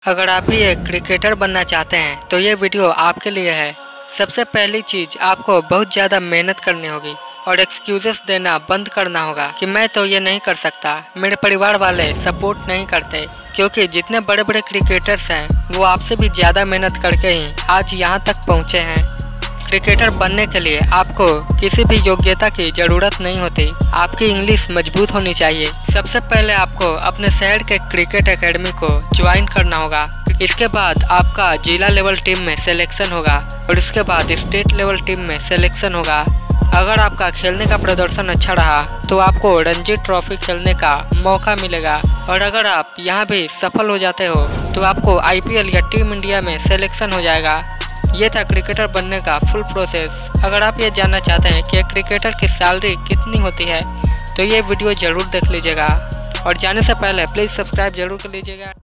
अगर आप भी एक क्रिकेटर बनना चाहते हैं तो ये वीडियो आपके लिए है। सबसे पहली चीज आपको बहुत ज़्यादा मेहनत करनी होगी और एक्सक्यूजेस देना बंद करना होगा कि मैं तो ये नहीं कर सकता, मेरे परिवार वाले सपोर्ट नहीं करते। क्योंकि जितने बड़े बड़े क्रिकेटर्स हैं वो आपसे भी ज़्यादा मेहनत करके ही आज यहाँ तक पहुँचे हैं। क्रिकेटर बनने के लिए आपको किसी भी योग्यता की ज़रूरत नहीं होती, आपकी इंग्लिश मजबूत होनी चाहिए। सबसे पहले आपको अपने शहर के क्रिकेट एकेडमी को ज्वाइन करना होगा। इसके बाद आपका जिला लेवल टीम में सिलेक्शन होगा और इसके बाद स्टेट लेवल टीम में सिलेक्शन होगा। अगर आपका खेलने का प्रदर्शन अच्छा रहा तो आपको रणजी ट्रॉफी खेलने का मौका मिलेगा और अगर आप यहाँ भी सफल हो जाते हो तो आपको IPL या टीम इंडिया में सिलेक्शन हो जाएगा। ये था क्रिकेटर बनने का फुल प्रोसेस। अगर आप ये जानना चाहते हैं कि एक क्रिकेटर की सैलरी कितनी होती है तो ये वीडियो ज़रूर देख लीजिएगा और जाने से पहले प्लीज़ सब्सक्राइब जरूर कर लीजिएगा।